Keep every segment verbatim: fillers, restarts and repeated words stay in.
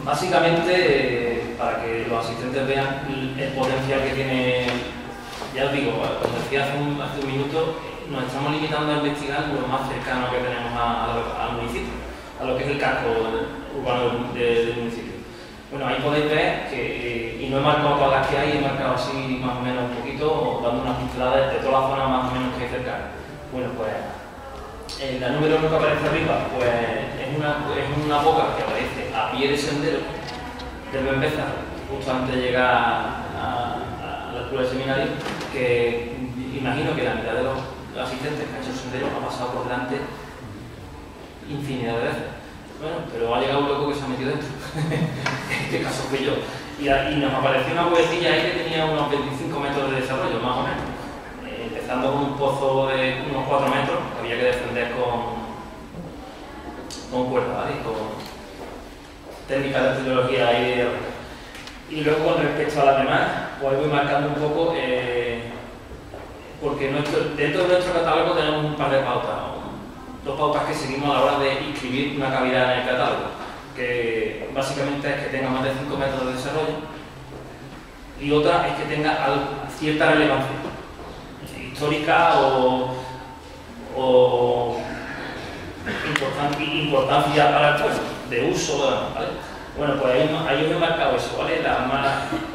Básicamente, eh, para que los asistentes vean el, el potencial que tiene, ya os digo, como decía hace un, hace un minuto, nos estamos limitando a investigar lo más cercano que tenemos a, a, al municipio, a lo que es el casco urbano de, de, del municipio. Bueno, ahí podéis ver que, y no he marcado todas las que hay, he marcado así más o menos un poquito, dando unas pinceladas de todas las zonas más o menos que hay cerca. Bueno, pues en la número uno que aparece arriba, pues es una, es una boca que aparece a pie de sendero del Bembeza, justo antes de llegar a, a, a la altura del seminario, que imagino que la mitad de los asistentes que han hecho el sendero ha pasado por delante infinidad de veces. Bueno, pero ha llegado un loco que se ha metido dentro. En este caso fui yo. Y, y nos apareció una cuevecilla ahí que tenía unos veinticinco metros de desarrollo, más o menos. Eh, empezando con un pozo de unos cuatro metros, que había que defender con, con cuerda, ¿vale? Con técnicas de artillería y de... Y luego con respecto a las demás, pues voy marcando un poco, eh, porque nuestro, dentro de nuestro catálogo tenemos un par de pautas. Dos pautas que seguimos a la hora de inscribir una cavidad en el catálogo, que básicamente es que tenga más de cinco metros de desarrollo, y otra es que tenga cierta relevancia histórica o, o importancia, importancia para el pueblo, de uso, ¿vale? Bueno, pues ahí, ahí os he marcado eso, ¿vale? La más,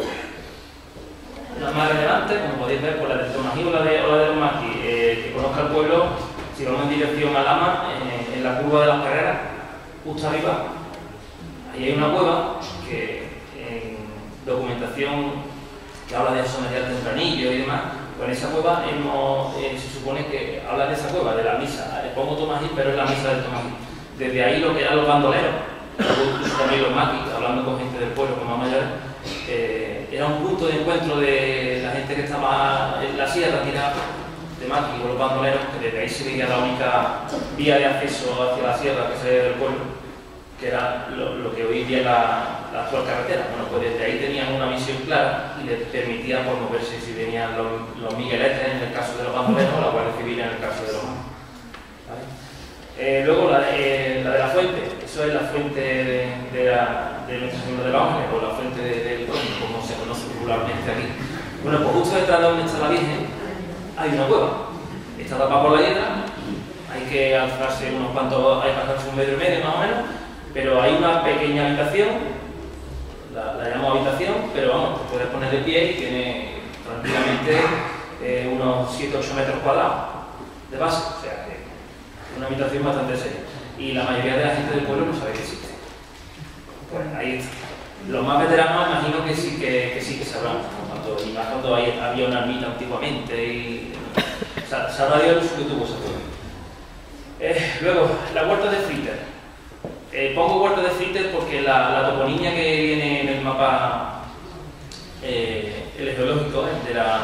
la más relevante, como podéis ver, pues la de Tomají o la de, o la de los Maquis, eh, que conozca el pueblo. Si vamos en dirección a Lama, eh, en la curva de las carreras, justo arriba, ahí hay una cueva que en documentación que habla de someter tempranillo y demás, pues en esa cueva hemos, eh, se supone que habla de esa cueva, de la misa, le pongo Tomají, pero es la misa del Tomají. Desde ahí lo que eran los bandoleros, incluso también los maquis, hablando con gente del pueblo, con más mayores, eh, era un punto de encuentro de la gente que estaba en la sierra tirada de Maqui o los bandoleros, que desde ahí se veía la única vía de acceso hacia la sierra que se ve del pueblo, que era lo, lo que hoy día es la, la actual carretera. Bueno, pues desde ahí tenían una visión clara y les permitía pues, moverse si venían los, los migueletes en el caso de los bandoleros o la Guardia Civil en el caso de los Maqui. ¿Vale? Eh, luego la de, eh, la de la fuente, eso es la fuente de, de, la, de Nuestra Señora de los Ángeles o la fuente del de, de, como se conoce popularmente aquí. Bueno, pues justo detrás de donde está la Virgen hay una cueva, está tapada por la hiedra, hay que alzarse unos cuantos, hay que alzarse un metro y medio más o menos, pero hay una pequeña habitación, la, la llamamos habitación, pero vamos, te puedes poner de pie y tiene tranquilamente eh, unos siete a ocho metros cuadrados de base, o sea que es una habitación bastante seria. Y la mayoría de la gente del pueblo no sabe que existe. Pues ahí está. Los más veteranos imagino que sí que, que, sí que sabrán, cuando, y más cuando hay, había una ermita antiguamente y o sea, sabrá Dios el uso que tuvo esa zona. Eh, luego, la huerta de Fritter. Eh, pongo huerta de Fritter porque la, la toponimia que viene en el mapa eh, el geológico eh, de la,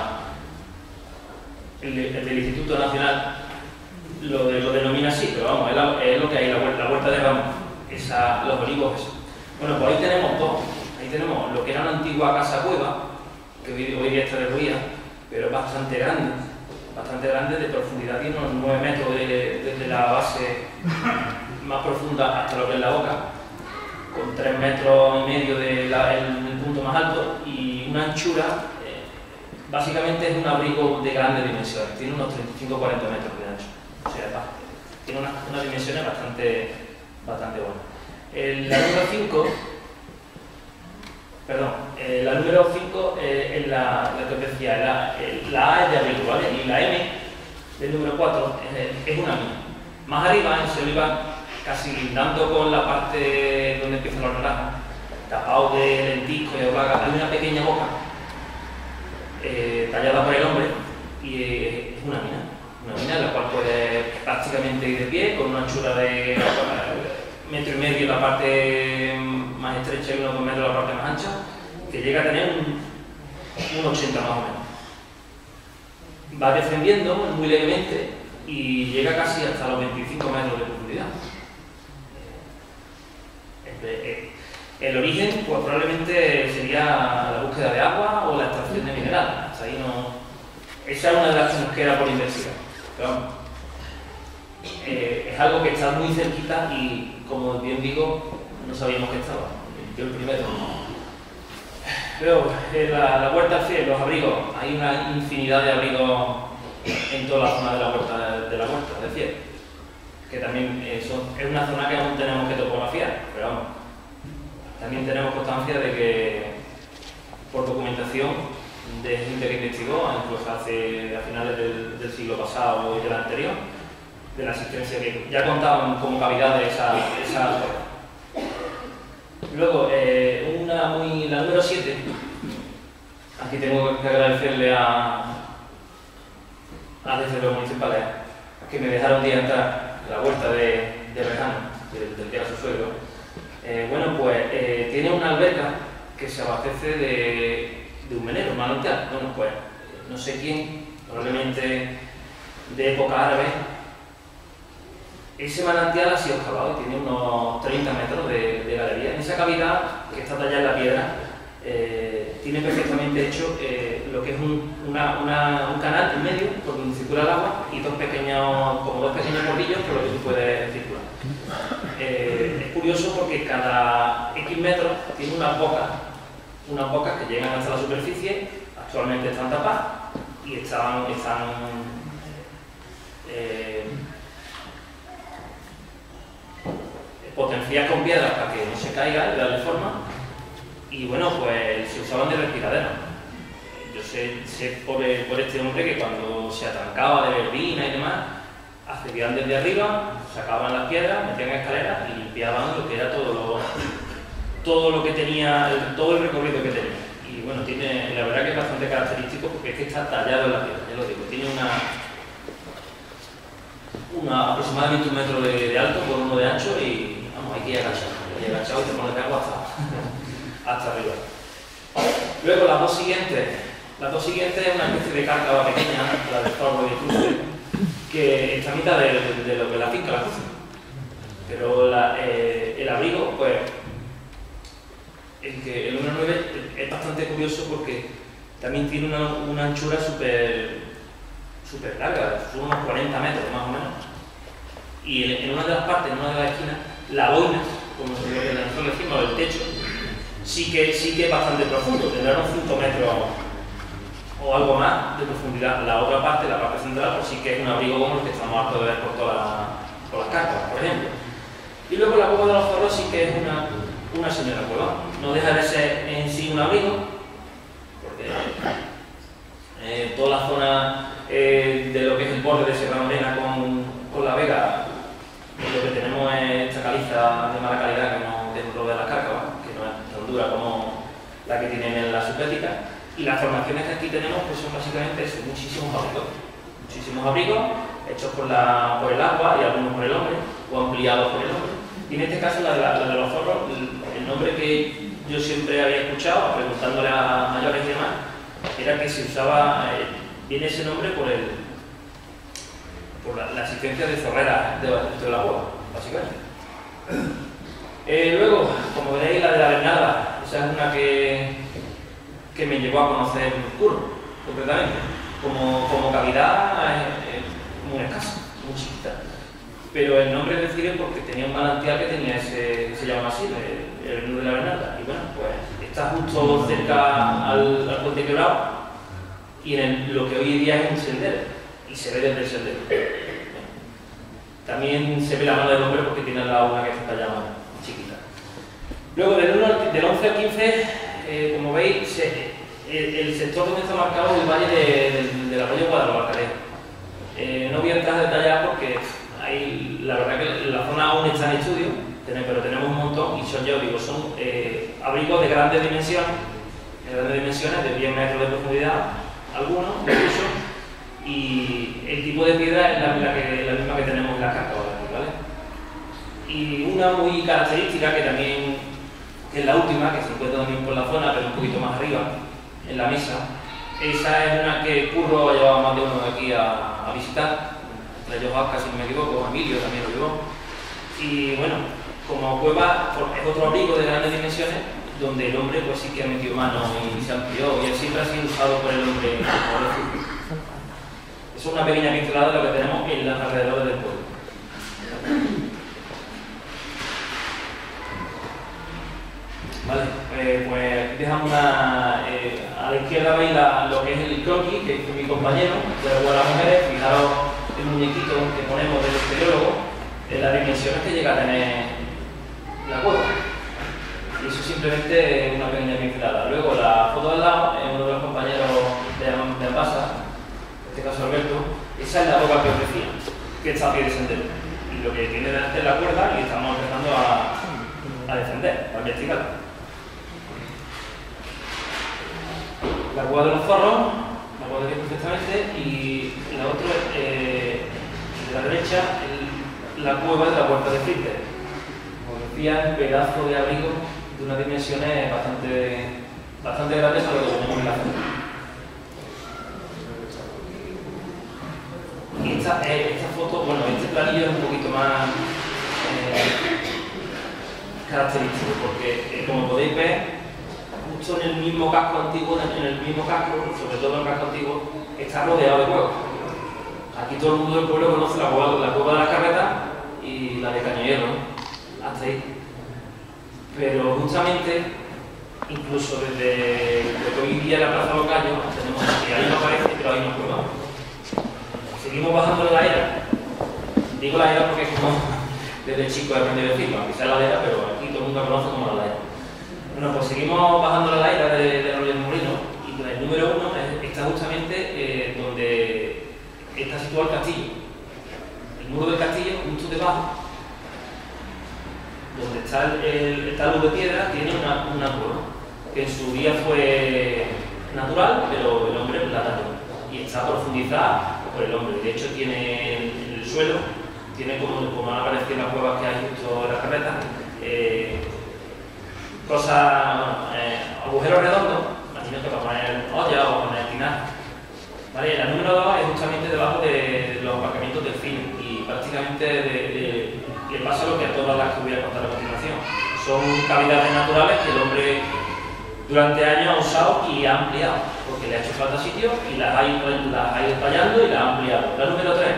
el, el del Instituto Nacional lo, de, lo denomina así, pero vamos, es, la, es lo que hay, la huerta, la huerta de Ramos, esa, los olivos, eso. Bueno, pues ahí tenemos dos. Ahí tenemos lo que era una antigua casa cueva, que hoy, hoy día está derruida, pero es bastante grande, bastante grande, de profundidad, tiene unos nueve metros desde de, de la base más profunda hasta lo que es la boca, con tres metros y medio del de el punto más alto y una anchura, eh, básicamente es un abrigo de grandes dimensiones, tiene unos treinta y cinco a cuarenta metros de ancho, o sea, tiene unas, unas dimensiones bastante, bastante buenas. El, la número cinco, perdón, eh, la número cinco eh, es la, la que os decía, la, el, la A es de abrigo, ¿vale? Y la M del número cuatro es, es una mina. Más arriba, en Soliva, casi lindando con la parte donde empiezan los naranjas, tapado de lentisco y ovaga, hay una pequeña boca eh, tallada por el hombre y eh, es una mina. Una mina en la cual puede prácticamente ir de pie, con una anchura de metro y medio la parte más estrecha y unos dos metros la parte más ancha, que llega a tener un, un ochenta más o menos. Va descendiendo muy levemente y llega casi hasta los veinticinco metros de profundidad. El origen pues probablemente sería la búsqueda de agua o la extracción de minerales. Hasta ahí no... Esa es una de las que nos queda por investigar. Pero vamos, eh, es algo que está muy cerquita y, como bien digo, no sabíamos que estaba. yo el primero. Luego, en la, la Huerta del Fiel, los abrigos. Hay una infinidad de abrigos en toda la zona de la Huerta de la Huerta del Fiel, que también eh, son, es una zona que aún tenemos que topografiar, pero vamos, también tenemos constancia de que, por documentación de gente que investigó, incluso hace, a finales del, del siglo pasado y del anterior, de la existencia que ya contaban como cavidad de esa, esa zona. Luego, eh, una muy, la número siete, aquí tengo que agradecerle a, a desde los municipales que me dejaron día entrar a la huerta de, de Rejano, del, del que era su suegro. Eh, bueno, pues eh, tiene una alberca que se abastece de, de un menero, un manantial. Bueno, pues no sé quién, probablemente de época árabe. Ese manantial ha sido excavado y tiene unos treinta metros de, de galería. En esa cavidad, que está tallada en la piedra, eh, tiene perfectamente hecho eh, lo que es un, una, una, un canal en medio por donde circula el agua y dos pequeños, como dos pequeños bordillos por los que tú puedes circular. Eh, es curioso porque cada X metros tiene unas bocas, unas bocas que llegan hasta la superficie, actualmente están tapadas y están, están eh, potenciadas con piedras para que no se caiga y darle forma. Y bueno, pues se usaban de respiradero. Yo sé, sé por, por este hombre que cuando se atancaba de verbena y demás, accedían desde arriba, sacaban las piedras, metían escaleras y limpiaban lo que era todo lo, todo lo que tenía, el, todo el recorrido que tenía. Y bueno, tiene, la verdad que es bastante característico porque es que está tallado en la piedra, ya lo digo, tiene una, una aproximadamente un metro de, de alto por uno de ancho y vamos, hay que ir agachado, hay que ir agachado y te pones de agua hasta, hasta arriba. Luego las dos siguientes, las dos siguientes es una especie de cárcava pequeña, la del Zorro y el Cruce, que está a mitad de, de, de lo que es la finca, la cocina. Pero la, eh, el abrigo, pues, el, que, el número nueve es bastante curioso porque también tiene una, una anchura súper súper larga, son unos cuarenta metros más o menos. Y en, en una de las partes, en una de las esquinas, la boina, como se dice, nosotros decimos, el techo, sí que, sí que es bastante profundo, tendrá unos cinco metros o algo más de profundidad. La otra parte, la parte central, pues sí que es un abrigo como el que estamos hartos de ver por, toda la, por las carpas, por ejemplo. Y luego la cueva de los Zorros sí que es una, una señora cueva. No deja de ser en sí un abrigo, porque eh, toda la zona eh, de lo que es el borde de Sierra Morena con, con la Vega, lo que tenemos es esta caliza de mala calidad que no dentro de las cárcavas, que no es tan dura como la que tienen en la subética. Y las formaciones que aquí tenemos pues son básicamente eso, muchísimos abrigos. Muchísimos abrigos hechos por, la, por el agua y algunos por el hombre, o ampliados por el hombre. Y en este caso, la de, la, la de los Zorros, el, el nombre que yo siempre había escuchado, preguntándole a mayores y demás, era que se usaba, eh, viene ese nombre por, el, por la, la existencia de zorreras dentro de la cueva, básicamente. Eh, luego, como veréis, la de la Bernarda, esa es una que que me llevó a conocer Curro, concretamente. Como, como cavidad es, es muy escasa, muy chiquita. Pero el nombre es decir porque tenía un manantial que tenía ese, que se llama así, el, el Nudo de la Bernarda. Y bueno, pues está justo cerca al, al puente quebrado y en el, lo que hoy día es un sendero. Y se ve desde el sendero. También se ve la mano del hombre porque tiene al lado una que está ya más chiquita. Luego del, uno, del once al quince, Eh, como veis, se, el, el sector donde está marcado es el valle de, de, del arroyo Guadalbarcaré. Eh, no voy a entrar a detallar porque hay, la verdad que la zona aún está en estudio, pero tenemos un montón y son, yo digo, son eh, abrigos de grandes dimensiones, de grandes dimensiones, de diez metros de profundidad, algunos, incluso, y el tipo de piedra es la, la, que, la misma que tenemos en la cárcava, ¿vale? Y una muy característica que también que es la última, que se encuentra también por la zona, pero un poquito más arriba, en la mesa. Esa es una que Curro ha llevado más de uno de aquí a, a visitar, entre ellos Oscar, si no me equivoco, Emilio también lo llevó. Y bueno, como cueva es otro abrigo de grandes dimensiones, donde el hombre pues sí que ha metido mano y se amplió, y siempre ha sido usado por el hombre. Es una pequeña pincelada de lo que tenemos en los alrededores del pueblo. Vale, eh, pues dejamos una... Eh, a la izquierda veis la, lo que es el croquis, que es mi compañero, de la cual las mujeres, fijaros el muñequito que ponemos del espeleólogo, en las dimensiones que llega a tener la cueva. Y eso simplemente es una pequeña pincelada. Luego la foto del lado es uno de los compañeros de, de Ambasa, en este caso Alberto. Esa es la roca que os decía, que está a pie de sendero. Y lo que tiene delante es la cuerda y estamos empezando a, a defender, a investigar. La cueva de los zorros, la podéis ver perfectamente, y la otra, eh, de la derecha, el, la cueva de la puerta de Filter. Como decía, un pedazo de abrigo de unas dimensiones bastante, bastante grandes para lo que tenemos en la zona. Y esta, eh, esta foto, bueno, este planillo es un poquito más eh, característico, porque eh, como podéis ver, justo en el mismo casco antiguo, en el mismo casco, sobre todo en el casco antiguo, está rodeado de cuevas. Aquí todo el mundo del pueblo conoce la cueva, la cueva de las carretas y la de Cañohierro, ¿no? Hasta ahí. Pero justamente, incluso desde lo que hoy día en la Plaza Locayo, tenemos que ahí no aparece, pero ahí no cueva. Seguimos bajando la era. Digo la era porque es como desde chico he aprendido a decirlo, aunque sea la era, pero aquí todo el mundo la conoce como la era. Bueno, pues seguimos bajando la era de, de Arroyo del Molino y el número uno está justamente eh, donde está situado el castillo. El muro del castillo, justo debajo, donde está el, el, el talud de piedra, tiene una, una cueva, que en su día fue natural, pero el hombre la talló. Y está profundizada por el hombre. De hecho, tiene en el suelo, tiene como, como han aparecido las cuevas que hay justo en las carretas, eh, cosas, bueno, eh, agujeros redondos, imagino que para poner olla o poner tinar. Vale, la número dos es justamente debajo de los aparcamientos del cine y prácticamente de, de, le pasa lo que a todas las que voy a contar a continuación. Son cavidades naturales que el hombre durante años ha usado y ha ampliado, porque le ha hecho falta sitio y las ha ido, las ha ido tallando y las ha ampliado. La número tres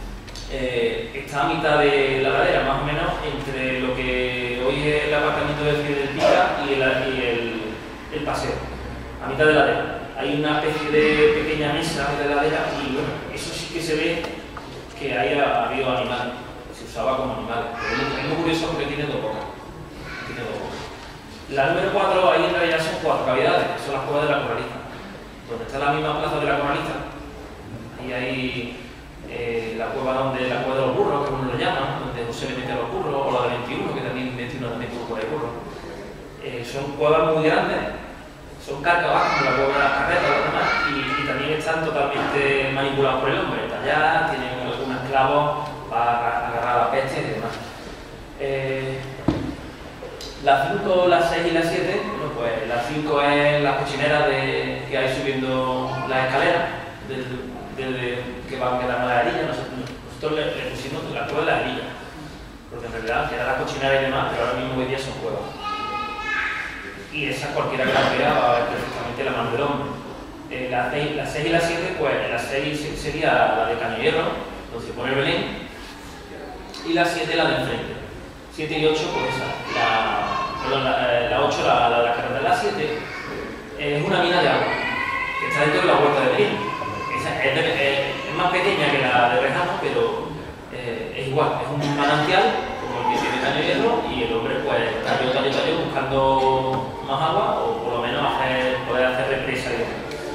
eh, está a mitad de la ladera, más o menos entre lo que hoy es el aparcamiento del cine del Pica y el, y el, el paseo, a mitad de la ladera. Hay una especie de pequeña mesa de ladera y bueno, eso sí que se ve que ahí ha habido animales, se usaba como animales. Pero es muy curioso porque tiene dos bocas. Tiene dos bocas. La número cuatro, ahí en realidad son cuatro cavidades, que son las cuevas de la Corralista, donde está la misma plaza de la Corralista. Ahí hay eh, la cueva donde la cueva de los burros, que uno lo llama, donde José le mete a los burros, o la de veintiuno, que también veintiuno también por ahí burros. Eh, son cuevas muy grandes, son cárcavas, como la cueva de las carretas, los demás, y, y también están totalmente manipulados por el hombre, talladas, tienen algunos clavos para agarrar la peste y demás. Eh, las cinco, las seis y las siete, bueno, pues las cinco es la cochinera de, que hay subiendo la escalera, desde que van a quedar la herilla. Nosotros, nosotros le, le pusimos la cueva de la herilla, porque en realidad queda la cochinera y demás, pero ahora mismo hoy día son cuevas. Y esa cualquiera que la vea va a ver perfectamente la mano del hombre. Eh, las seis la y las siete, pues la seis sería la de Cañohierro, donde se pone el Belén, y la siete la de enfrente. siete y ocho, pues esa. La, perdón, la, la ocho, la, la de la carretera. La siete es una mina de agua, que está dentro de la huerta de Belén. Esa es, de, es, es más pequeña que la de Rejano, pero eh, es igual, es un manantial como el que tiene Cañohierro, y el hombre pues talló, talló, talló buscando más agua, o por lo menos hacer, poder hacer represa y demás.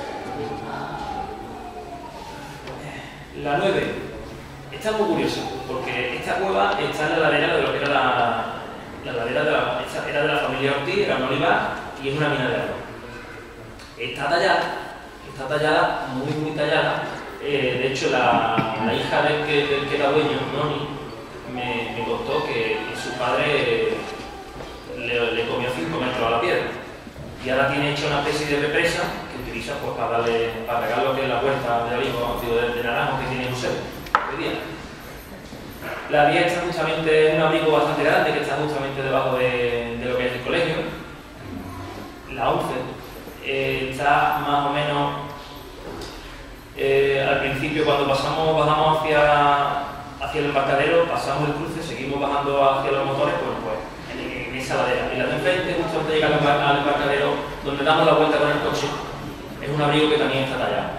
La nueve, esta es muy curiosa, porque esta cueva está en la ladera de lo que era la, la ladera de la, esta era de la familia Ortiz, era un olivar y es una mina de agua. Está tallada, está tallada, muy muy tallada. Eh, de hecho, la, la hija del que, del que era dueño, Noni, me, me contó que su padre le, le comió cinco metros a la piedra y ahora tiene hecha una especie de represa que utiliza pues, para darle, para regar lo que es la puerta de olivo, de, de naranjo que tiene José hoy día. La diez está justamente en un abrigo bastante grande que está justamente debajo de, de lo que es el colegio. La once eh, está más o menos eh, al principio, cuando pasamos, bajamos hacia, hacia el embarcadero, pasamos el cruce, seguimos bajando hacia los motores, pues, pues en, en esa ladera. Y la de enfrente, justo antes de llegar al embarcadero, donde damos la vuelta con el coche, es un abrigo que también está tallado.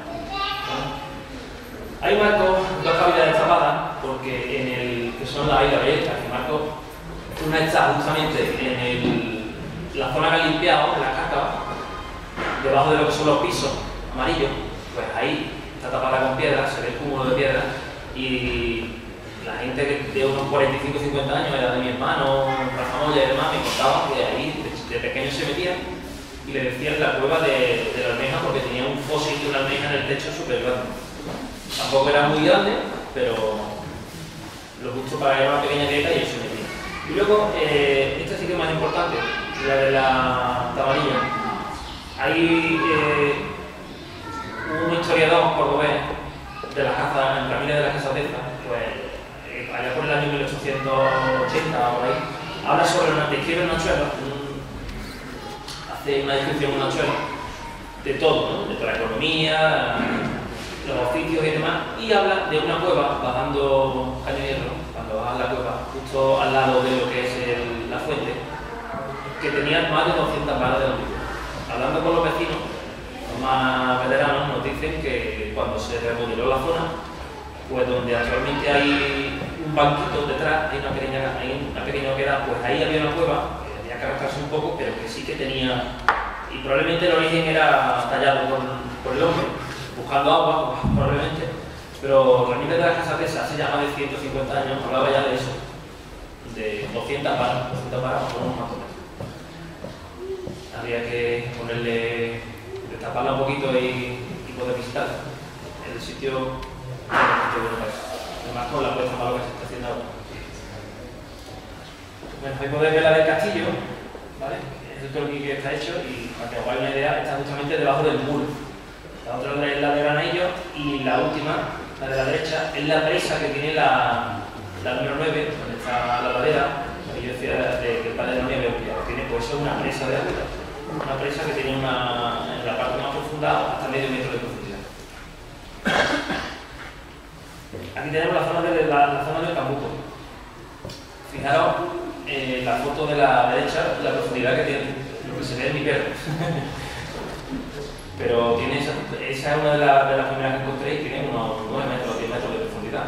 Hay marcos, dos cavidades tapadas, porque en el que son las islas abiertas, que marco, una está justamente en el, la zona que ha limpiado, en la caca, debajo de lo que son los pisos amarillos, pues ahí está tapada con piedras, se ve el cúmulo de piedras, y la gente de unos cuarenta y cinco a cincuenta años, era de mi hermano, Rafa Moya y demás, me contaban que ahí de, de pequeños se metían y le decían la cueva de, de la almeja porque tenía un fósil de una almeja en el techo súper grande. Tampoco era muy grande, pero lo justo para ir a una pequeña dieta y eso se metía. Y luego, eh, esta sí que es más importante, la de la tabanilla. Hay eh, un historiador cordobés de la casa, en Ramírez de la Casa Teza, pues eh, allá por el año mil ochocientos ochenta o por ahí, habla sobre una describe un nachuelo, hace una descripción de un nachuelo de todo, ¿no? De toda la economía, los oficios y demás, y habla de una cueva bajando Caño Hierro, cuando bajas la cueva, justo al lado de lo que es el, la fuente, que tenía más de doscientas varas de longitud. Hablando con los vecinos, los más veteranos, nos dicen que cuando se remodeló la zona, pues donde actualmente hay un banquito detrás, hay una pequeña, hay una pequeña oquedad, pues ahí había una cueva, que había que arrastrarse un poco, pero que sí que tenía, y probablemente el origen era tallado por, por el hombre, buscando agua, probablemente, pero Ramírez de la Casa Tesa hace ya más de ciento cincuenta años, hablaba ya de eso, de doscientas varas, doscientas varas por unos más o menos. Habría que ponerle, destaparla un poquito y, y poder visitar el sitio, el sitio bueno para eso. Además con la puesta para lo que se está haciendo ahora. Bueno, ahí podéis ver la del castillo, ¿vale? Es el croquis que está hecho y para que os hagáis una idea, está justamente debajo del muro. La otra es la de granillo y la última, la de la derecha, es la presa que tiene la, la número nueve, donde está la ladera, que yo decía de que el padre no había ampliado. Tiene pues una presa de agua, una presa que tiene una, en la parte más profunda hasta medio metro de profundidad. Aquí tenemos la zona, de, la, la zona del Cambuco. Fijaros eh, la foto de la derecha, la profundidad que tiene, lo que se ve en mi perro. Pero tiene esa, esa es una de, la, de las primeras que encontré y tiene unos nueve metros, diez metros de profundidad.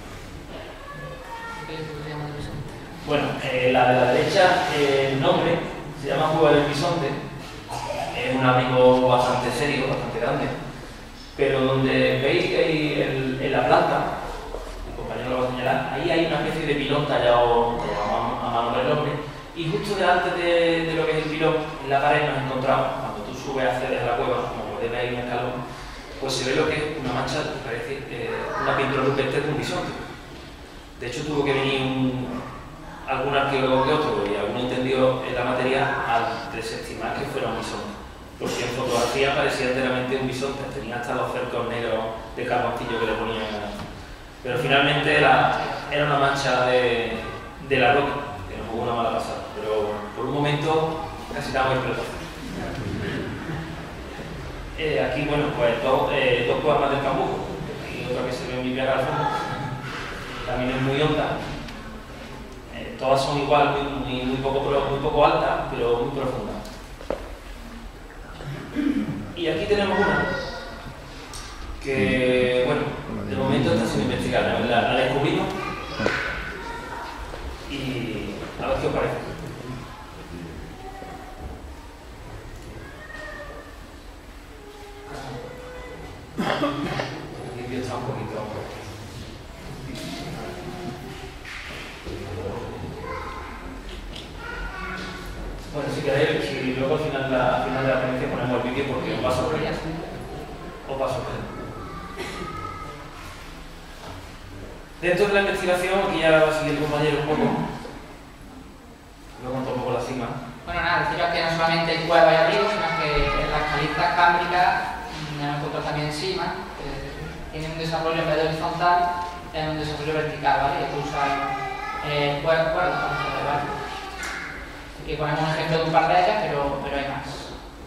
Bueno, eh, la de la derecha, eh, el nombre se llama Cueva del Bisonte. Es un abrigo bastante serio, bastante grande. Pero donde veis que hay el, en la planta, el compañero lo va a señalar, ahí hay una especie de pilón tallado, tallado a mano por el hombre. Y justo delante de, de lo que es el pilón, en la pared nos encontramos, cuando tú subes hacia desde la cueva, como podéis ver ahí un escalón, pues se ve lo que es una mancha, que parece eh, una pintura rupestre de un bisonte. De hecho tuvo que venir un, algún arqueólogo que otro y algún entendido en la materia al desestimar que fuera un bisonte. Porque en fotografía parecía enteramente un bisonte, tenía hasta los cercos negros de carboncillo que le ponían. Pero finalmente la, era una mancha de, de la roca, que nos jugó una mala pasada. Pero por un momento casi estábamos explotados. Eh, aquí, bueno, pues dos, eh, dos cuevas más del Cambuco, y otra que se ve en mi viaje al fondo. También es muy honda. Eh, todas son igual, muy, muy, muy, poco, muy poco altas, pero muy profundas. Y aquí tenemos una que, bueno, de momento está sin investigar. La, la descubrimos y a ver qué os parece. Aquí está un poquito. Bueno, si queréis, si luego al final, la, al final de la ponencia ponemos el vídeo porque os va a sorprender. Os va a sorprender. Dentro de la investigación, aquí ya va a seguir el compañero un poco. Luego un poco la cima. Bueno, nada, deciros que no solamente hay cuevas y abrigos, sino que en las calizas cámbricas, en el control también encima, eh, tienen un desarrollo en vez de horizontal, tienen un desarrollo vertical, ¿vale? Que usan eh, cuerdas para hacer, ¿vale? Aquí ponemos un ejemplo de un par de ellas, pero, pero hay más.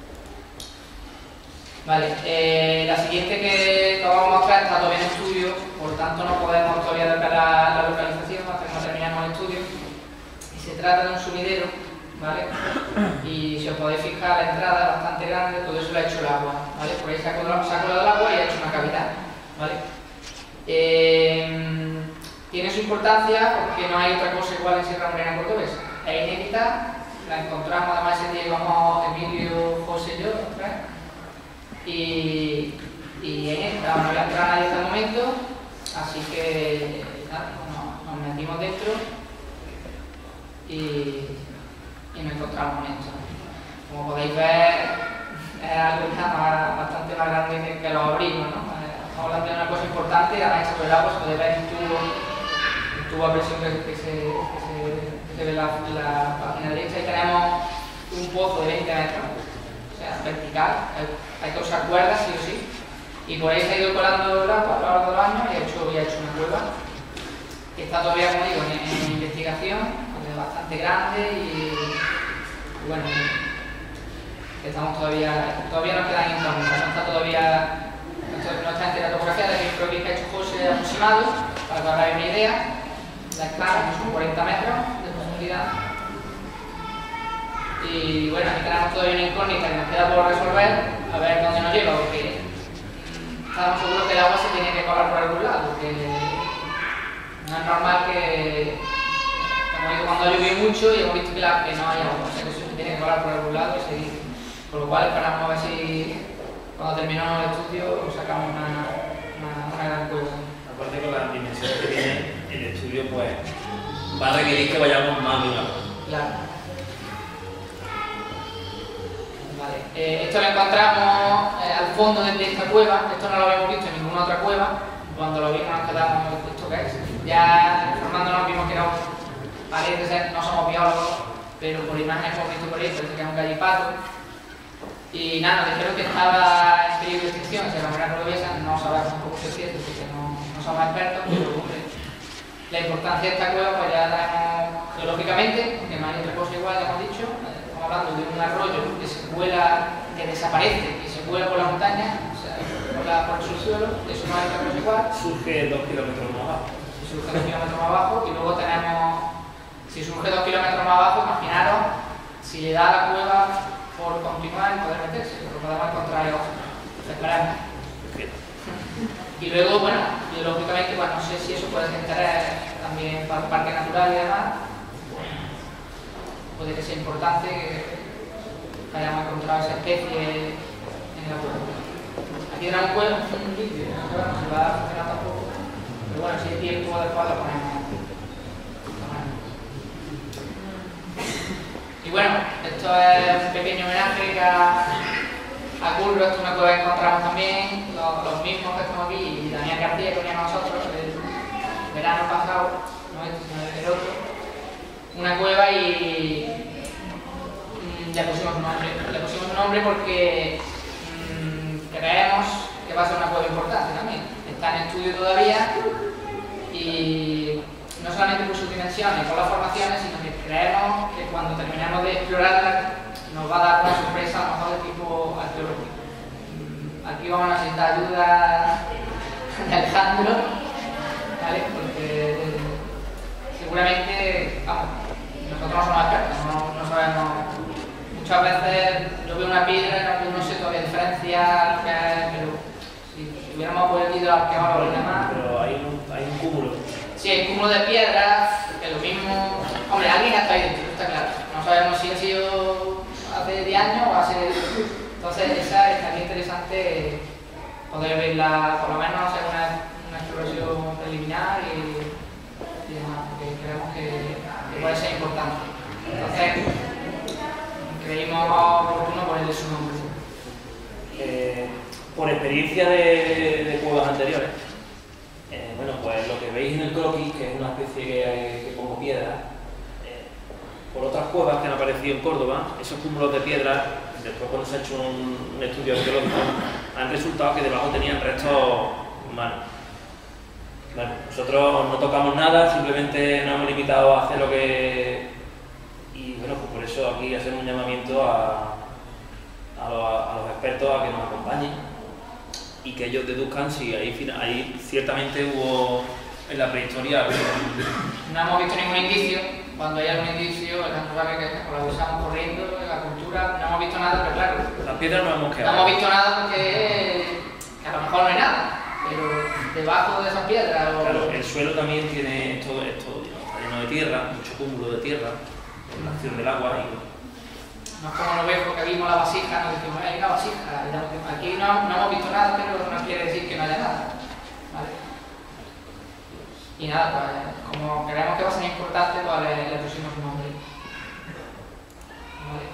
Vale, eh, la siguiente que, que vamos a mostrar está todavía en estudio, por tanto no podemos todavía dar la, la localización hasta que no terminemos el estudio. Y se trata de un sumidero ¿vale? Y si os podéis fijar, la entrada es bastante grande, todo eso lo ha hecho el agua, ¿vale? Por ahí se ha colado, se ha colado el agua y ha hecho una cavidad, ¿vale? Eh, tiene su importancia porque no hay otra cosa igual en Sierra Morena Cordobesa. Es inédita, la encontramos, además ese día íbamos Emilio, José y yo, ¿verdad? Y, y es inédita, no había entrado nadie hasta el momento, así que nada, nos, nos metimos dentro y, y nos encontramos con esto. Como podéis ver, es algo más, bastante más grande que, que los abrigos, ¿no? Estamos hablando de una cosa importante, además hecha por el agua, se puede ver un tubo, un tubo a presión que, que, se, que, se, que se ve en la, la página derecha, y tenemos un pozo de veinte metros, o sea, vertical, hay que usar cuerdas sí o sí, y por ahí se ha ido colando el agua a lo largo de los años y ha hecho, y ha hecho una cueva que está todavía, como digo, en, en investigación, es bastante grande y, y bueno, estamos todavía, todavía nos quedan incógnitas, no está todavía, no está entera la topografía, de creo que ha hecho José aproximado, para que hagáis una idea, la escala, que son cuarenta metros de profundidad. Y bueno, aquí tenemos todavía una incógnita que nos queda por resolver, a ver dónde nos lleva, porque estamos seguros que el agua se tiene que colar por algún lado, porque no es normal que, como digo, cuando ha llovido mucho y hemos visto que, la, que no hay agua, o sea que eso se tiene que colar por algún lado y seguir. Por lo cual esperamos a ver si cuando terminemos el estudio sacamos una, una, una gran cueva. Aparte con las dimensiones que tiene el estudio, pues va a requerir que vayamos más de una vez. Claro. Vale. Eh, esto lo encontramos eh, al fondo de esta cueva, esto no lo habíamos visto en ninguna otra cueva, cuando lo vimos nos quedamos, ¿esto qué es? Ya informándonos vimos que era un, parece ser, no somos biólogos, pero por imágenes hemos visto por ahí, parece que es un gallipato. Y nada, nos dijeron que estaba en peligro de extinción, o sea, la Morena Cordobesa, no sabemos tampoco si es cierto, porque no, no somos expertos, pero hombre, la importancia de esta cueva pues ya la hemos geológicamente, porque no hay otra cosa igual, ya hemos dicho, estamos hablando de un arroyo que se vuela, que desaparece, que se vuela por la montaña, o sea, por, la, por el subsuelo, eso no hay otra cosa igual. Surge dos kilómetros más abajo. Surge dos kilómetros más abajo y luego tenemos, si surge dos kilómetros más abajo, imaginaros si le da a la cueva por continuar y poder meterse, porque podemos encontrar el ojo. Esperamos. Y luego, bueno, lógicamente, pues no sé si eso puede ser interés también para el parque natural y demás. Puede que sea importante que hayamos encontrado esa especie en la cueva. Aquí era un cueva, un vídeo, no se va a funcionar tampoco. Pero bueno, si es tiempo después lo ponemos. Y bueno, esto es un pequeño homenaje a, a Curro, esto es una cueva que encontramos también, los, los mismos que estamos aquí, y Daniel García que venía con nosotros el verano pasado, no este sino el otro, una cueva y mm, le pusimos un nombre, le pusimos un nombre porque mm, creemos que va a ser una cueva importante también, está en estudio todavía y no solamente por sus dimensiones y por las formaciones, sino que creemos que cuando terminemos de explorarla nos va a dar una sorpresa a lo mejor de tipo arqueológico. Aquí vamos a necesitar ayuda de Alejandro, ¿vale? Porque seguramente, vamos, nosotros no somos expertos, no, no sabemos. Muchas veces yo veo una piedra y no sé todavía diferenciar qué es, pero si, si hubiéramos podido arqueólogos y demás. Pero hay un, hay un cúmulo. Sí, hay un cúmulo de piedras, que lo mismo... Hombre, alguien ha estado ahí dentro, está claro. No sabemos si ha sido hace diez años o hace... Entonces, esa estaría interesante poder verla, por lo menos hacer una, una exploración preliminar y, y demás, porque creemos que, que puede ser importante. Entonces, creímos oportuno ponerle su nombre. Eh, por experiencia de, de cuevas anteriores, Eh, bueno, pues lo que veis en el croquis, que es una especie que, que pongo piedra, eh, por otras cuevas que han aparecido en Córdoba, esos cúmulos de piedras, después cuando se ha hecho un, un estudio arqueológico, han resultado que debajo tenían restos humanos. Bueno, nosotros no tocamos nada, simplemente nos hemos limitado a hacer lo que... Y bueno, pues por eso aquí hacer un llamamiento a, a, los, a los expertos a que nos acompañen y que ellos deduzcan si ahí, ahí ciertamente hubo en la prehistoria. No hemos visto ningún indicio cuando hay algún indicio, el campo sabe que o la usamos corriendo, la cultura, no hemos visto nada, pero claro. Las piedras no hemos quedado. No hemos visto nada porque que a lo mejor no hay nada, pero debajo de esas piedras. O... Claro, el suelo también tiene esto, esto digamos, está lleno de tierra, mucho cúmulo de tierra, por la acción del agua. Y... No es como lo vemos que vimos la vasija, nos decimos, hay una vasija. Aquí no, no hemos visto nada, pero no quiere decir que no haya nada. ¿Vale? Y nada, pues como creemos que va a ser importante, pues le, le pusimos un nombre. ¿Vale?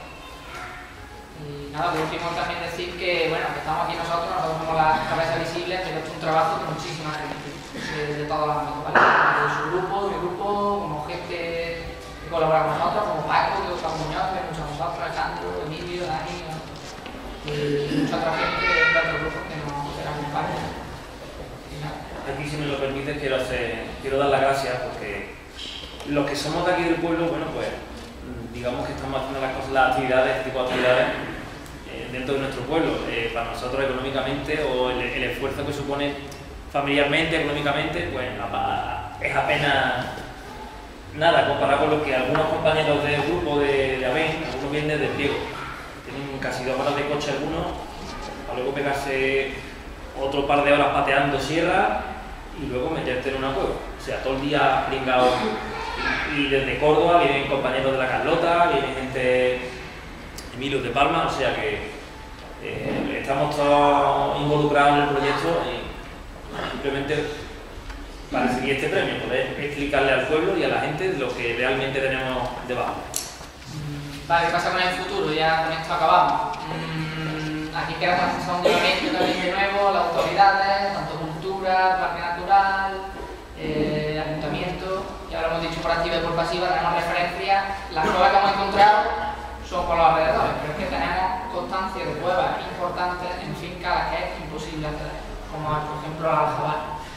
Y nada, por último también decir que, bueno, que estamos aquí nosotros, nosotros somos la cabeza visible, pero es un trabajo de muchísima gente, de, de todos los ámbitos, ¿vale? De su grupo, de mi grupo, como gente que colabora con nosotros, como Paco, que Paco Muñoz, que muchos de nosotros, Alejandro, Emilio, Dani, ¿no? Y mucha otra gente de otros grupos que nos que nos acompañan. Aquí, si me lo permite, quiero, hacer, quiero dar las gracias porque los que somos de aquí del pueblo, bueno, pues digamos que estamos haciendo las cosas, las actividades, este tipo de actividades eh, dentro de nuestro pueblo. Eh, para nosotros económicamente o el, el esfuerzo que supone familiarmente, económicamente, pues es apenas nada comparado con lo que algunos compañeros del grupo de, de ABEN, algunos vienen desde Priego. Tienen casi dos horas de coche algunos, para luego pegarse otro par de horas pateando sierra y luego meterte en una cueva. O sea, todo el día pringado. Y desde Córdoba vienen compañeros de la Carlota, viene gente, Emilio de Palma, o sea que eh, estamos todos involucrados en el proyecto y simplemente para seguir este premio, poder explicarle al pueblo y a la gente lo que realmente tenemos debajo. Vale, ¿qué pasa con el futuro? Ya con esto acabamos. Aquí queremos hacer un llamamiento también de nuevo a las autoridades, tanto cultura, parque natural, eh, ayuntamiento, ya lo hemos dicho por activa y por pasiva, tenemos referencia, las cuevas que hemos encontrado son por los alrededores, pero es que tenemos constancia de cuevas importantes en fincas a las que es imposible acceder, como por ejemplo la Aljabal.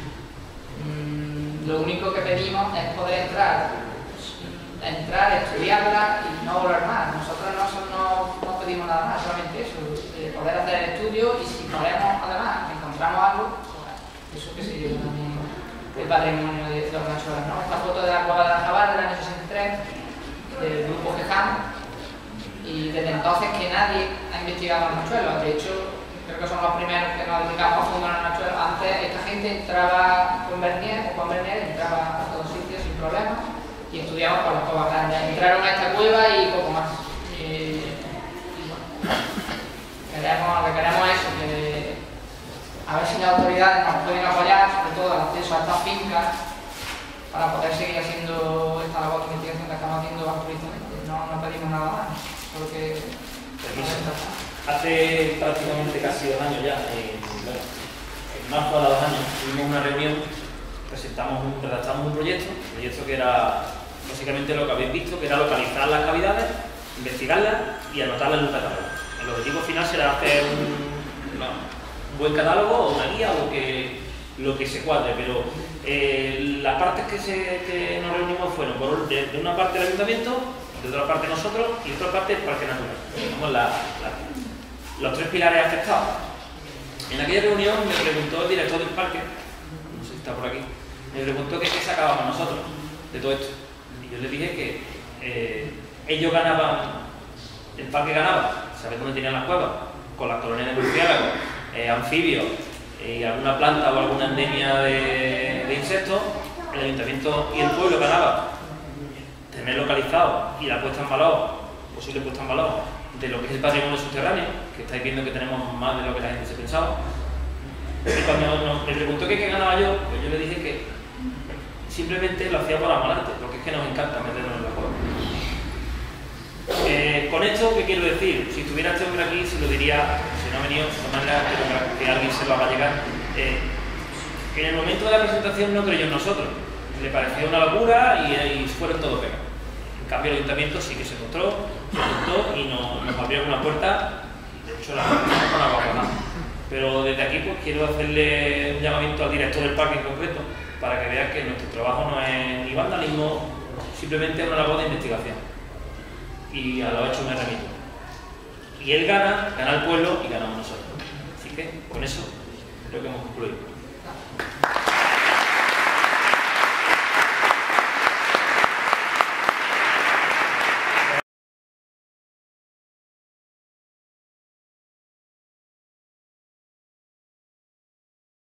Mm, lo único que pedimos es poder entrar, entrar, estudiarla y no volver más. Nosotros no, no, no pedimos nada más, solamente eso, eh, poder hacer el estudio y si podemos, además, encontramos algo, pues, eso que se lleva también el patrimonio de, de los naturales, ¿no? Esta foto de la cueva de la Jabal del año sesenta y tres, del grupo Geján, y desde entonces que nadie ha investigado el Nachuelo. De hecho, creo que son los primeros que nos dedicamos a fondo en el Nachuelo. Antes esta gente entraba con Bernier, o con Bernier, entraba a todos sitios sin problemas y estudiamos con las cuevas grandes. Entraron a esta cueva y poco más. Y, y bueno, queremos, lo que queremos es eso, que a ver si las autoridades nos pueden apoyar, sobre todo el acceso a estas fincas, para poder seguir haciendo esta labor de investigación que estamos haciendo altruistamente. No, no pedimos nada más, solo que... Hace prácticamente casi dos años ya, en, bueno, en marzo de dos años, tuvimos una reunión, presentamos un, redactamos un proyecto, un proyecto que era básicamente lo que habéis visto, que era localizar las cavidades, investigarlas y anotarlas en un catálogo. El objetivo final será hacer un, no, un buen catálogo o una guía o lo que, lo que se cuadre, pero eh, las partes que, se, que nos reunimos fueron por, de, de una parte del ayuntamiento, de otra parte nosotros y de otra parte el parque natural. Tenemos la, la, los tres pilares afectados. En aquella reunión me preguntó el director del parque, no sé si está por aquí, me preguntó que qué sacábamos nosotros de todo esto. Y yo le dije que eh, ellos ganaban, el parque ganaba, ¿sabes dónde tenían las cuevas? Con las colonias de murciélagos, eh, anfibios eh, y alguna planta o alguna endemia de, de insectos. El ayuntamiento y el pueblo ganaban tener localizado y la puesta en valor, posible puesta en valor, de lo que es el patrimonio subterráneo, que estáis viendo que tenemos más de lo que la gente se pensaba. Y cuando nos, me preguntó que qué ganaba yo, pues yo le dije que simplemente lo hacía por amor al arte, porque es que nos encanta meternos en la cueva. Eh, con esto, ¿qué quiero decir? Si estuviera este hombre aquí, se lo diría, si no ha venido, de manera que, que alguien se lo haga llegar. Eh, que en el momento de la presentación no creyó en nosotros, le pareció una locura y, y fueron todo pegas. En cambio, el ayuntamiento sí que se mostró, se mostró y nos, nos abrió una puerta, de hecho la puerta con agua con agua. Pero desde aquí pues quiero hacerle un llamamiento al director del parque en concreto, para que vean que nuestro trabajo no es ni vandalismo, simplemente es una labor de investigación. Y a lo hecho me remito. Y él gana, gana el pueblo y ganamos nosotros. Así que con eso creo que hemos concluido.